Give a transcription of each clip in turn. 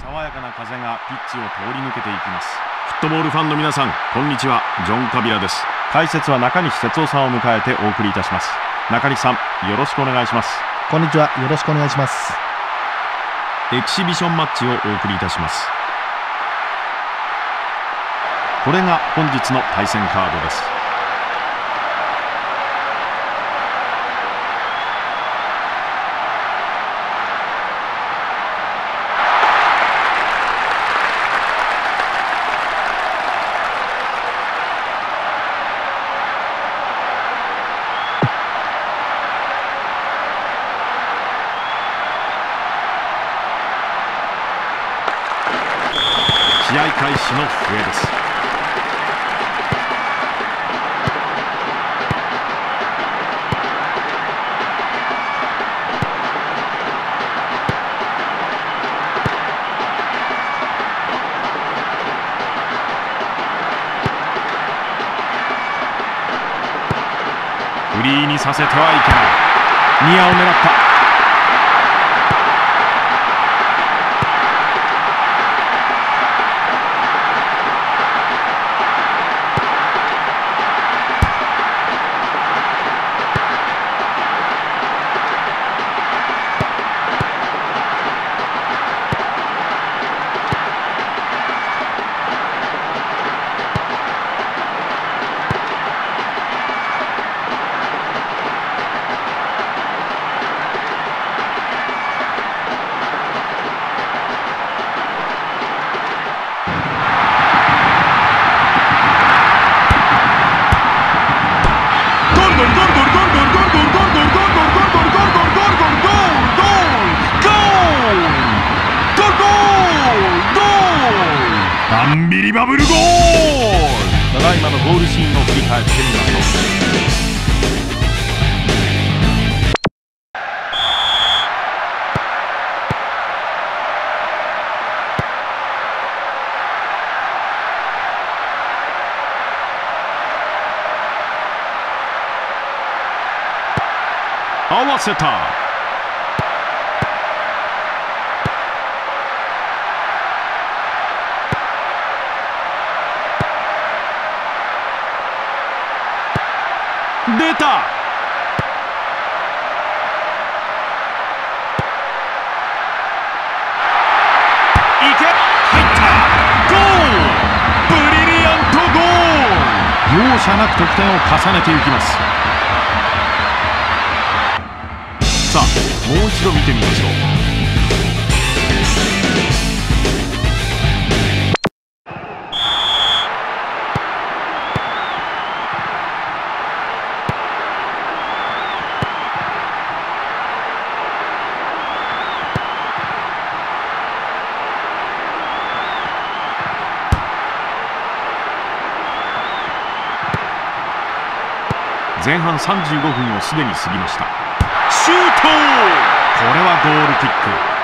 爽やかな風がピッチを通り抜けていきます。フットボールファンの皆さん、こんにちは。ジョン・カビラです。解説は中西哲夫さんを迎えてお送りいたします。中西さん、よろしくお願いします。 こんにちは。よろしくお願いします。 エキシビションマッチをお送りいたします。これが本日の対戦カードです。試合開始の笛です。フリーにさせてはいけない。ニアを狙った。アンビリバブルゴール。ただいまのゴールシーンを振り返ってみましょう。合わせた。出た。いけ、入った。ゴール。ブリリアントゴール。容赦なく得点を重ねていきます。さあ、もう一度見てみましょう。前半35分をすでに過ぎました。シュート。これはゴールキック。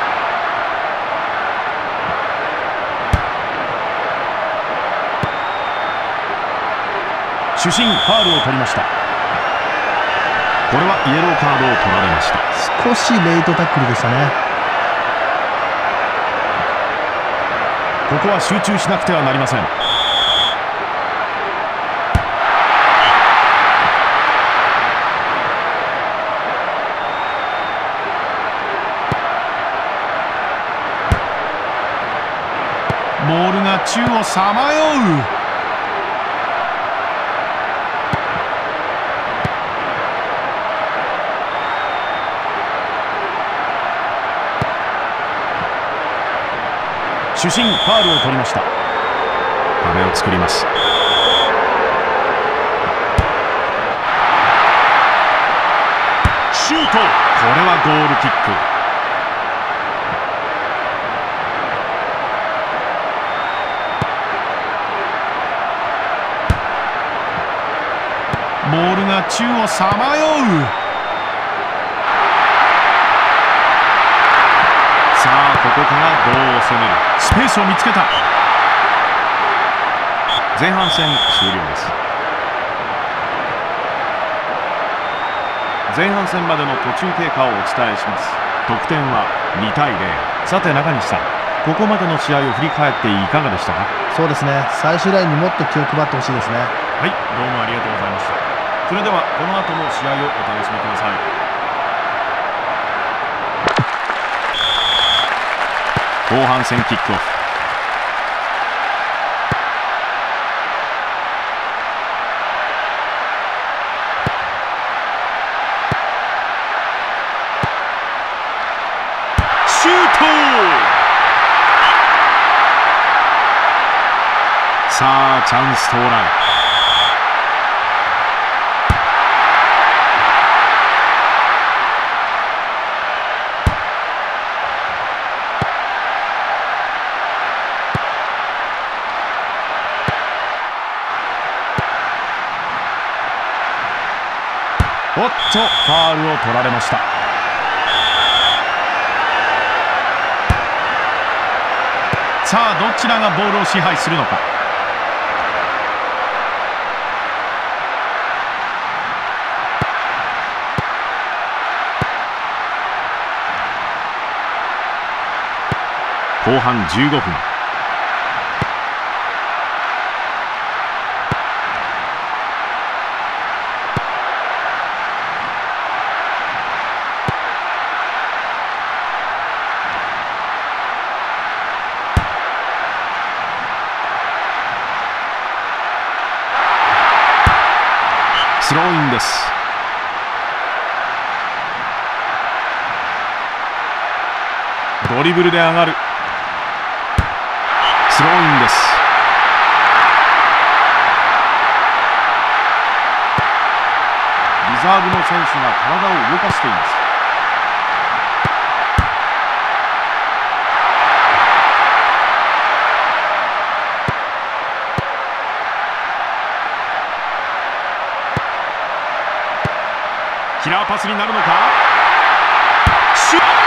主審ファウルを取りました。これはイエローカードを取られました。 少しレイトタックルでしたね。 ここは集中しなくてはなりません。ボールが宙をさまよう。主審ファウルを取りました。壁を作ります。シュート。これはゴールキック。ボールが宙をさまよう。さあ、ここからどう攻める。スペースを見つけた。前半戦終了です。前半戦までの途中経過をお伝えします。得点は2対0。さて中西さん、 ここまでの試合を振り返っていかがでしたか？ そうですね、最終ラインにもっと気を配ってほしいですね。 はい、どうもありがとうございました。それではこの後の試合をお楽しみください。後半戦キックオフ。シュート！さあチャンス到来。おっとファウルを取られました。さあどちらがボールを支配するのか。後半15分。スローインです。ドリブルで上がる。スローインです。リザーブの選手が体を動かしています。キラーパスになるのか。シュート！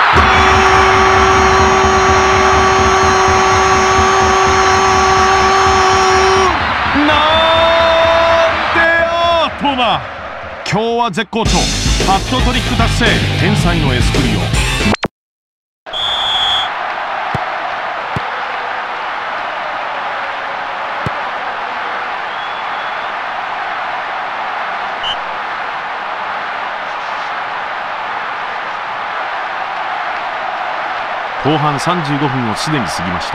今日は絶好調。ハットトリック達成。天才のエスプリオ。後半35分をすでに過ぎました。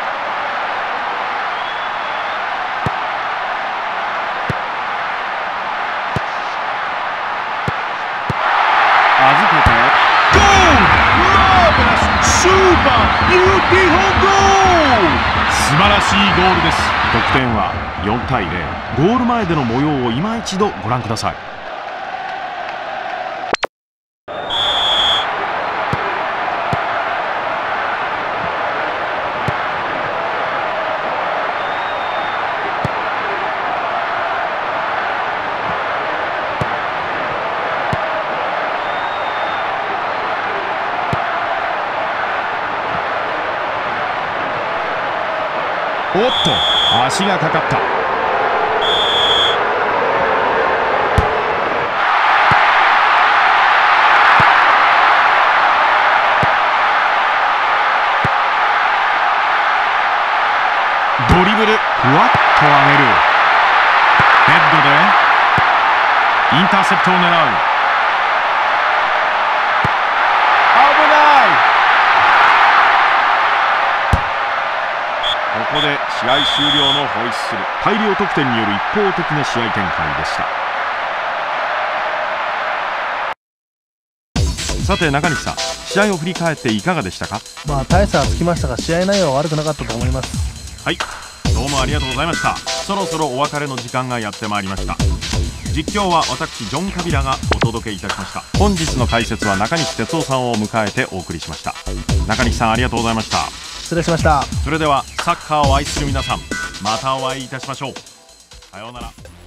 預けてゴール！マーベラス！スーパービューティフルゴール！素晴らしいゴールです。得点は4対0。ゴール前での模様を今一度ご覧ください。おっと足がかかった。ドリブルふわっと上げる。ヘッドでインターセプトを狙う。危ない。ここで試合終了のホイッスル。大量得点による一方的な試合展開でした。さて中西さん、試合を振り返っていかがでしたか？ 大差はつきましたが、試合内容は悪くなかったと思います。 はい、どうもありがとうございました。そろそろお別れの時間がやってまいりました。実況は私ジョン・カビラがお届けいたしました。本日の解説は中西哲夫さんを迎えてお送りしました。中西さんありがとうございました。 失礼しました。 それではサッカーを愛する皆さん、またお会いいたしましょう。さようなら。